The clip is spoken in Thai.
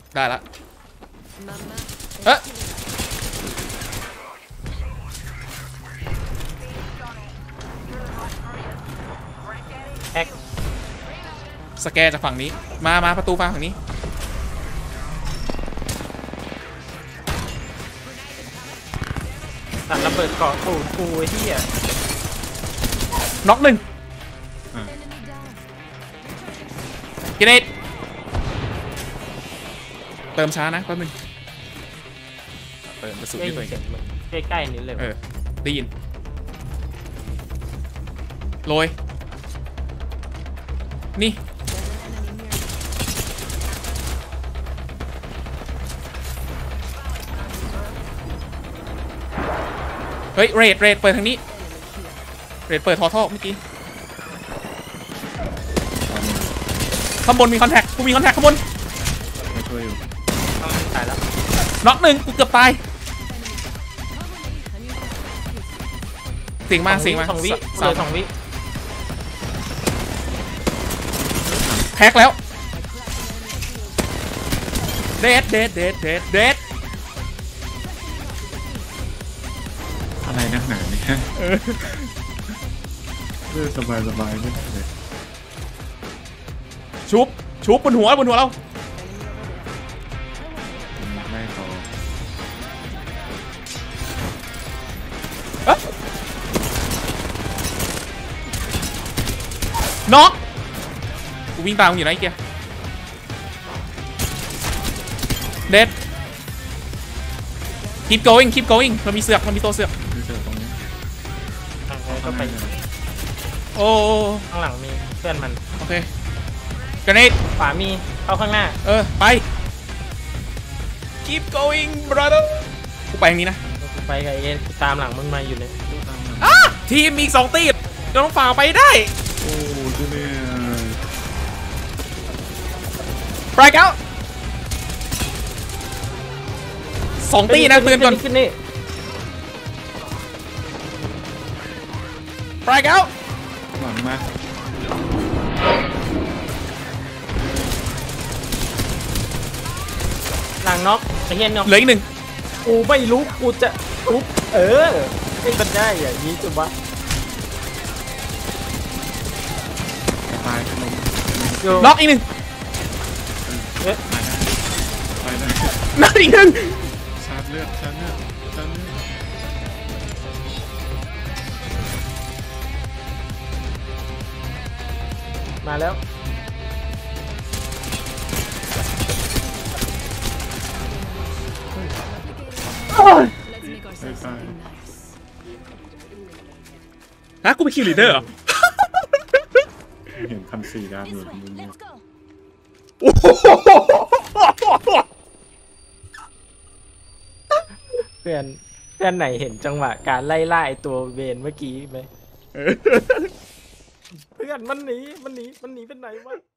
ได้ละเอ๊ะแฮกสแกนจากฝั่งนี้มาประตูฝั่งนี้ตัดระเบิดเกาะตูดกูไอ้ที่อ่ะน็อกหนึ่งกินเนตเติมช้านะแป๊บนึงเติมกระสุนที่ตัวเองใกล้ๆนี้เลยได้ยินโรยนี่เฮ้ยเรดเปิดทางนี้เรดเปิดท่อเมื่อกี้ข้างบนมีคอนแทคกูมีคอนแทคข้างบนไม่ช่วยอยู่ต้องตายแล้วน็อกหนึ่งกูเกือบตายเสียงมา 2 วิแพ็กแล้วเดดอะไรนักหนาเนี่ยสบายไม่ได้เลยชุบบนหัวเราไม่พอน็อกกูวิ่งตามมึงอยู่ไหนเกียร์เด็ด keep going เรามีตัวเสือกตรงนี้ก็ไปโอ้ข้างหลังมีเพื่อนมันโอเคกระเนตขวามีเข้าข้างหน้าไป keep going brother กูไปอย่างนี้นะไปกับเอตามหลังมันมาอยู่เลยทีมมีอีก2 ตีเราต้องฝ่าไปได้โอ้ดูเนี่ยไปแล้ว2 ตีนะเตือนก่อนไปแล้วหลังมาหลังน็อกไอ้เหี้ยน็อกเหลืออีก1 กูไม่รู้กูจะลุกไม่เป็นได้อย่างนี้จุ๊บวะตายน็อกอีก1 ไปได้น็อกอีก1 ชาร์จเลือดมาแล้วกูไปคิวลีดเดอร์เหรอเห็น1,400 ดาวอยู่มึงเพื่อนไหนเห็นจังหวะการไล่ตัวเวนเมื่อกี้ไหมเพื่อนมันหนีเป็นไหนวะ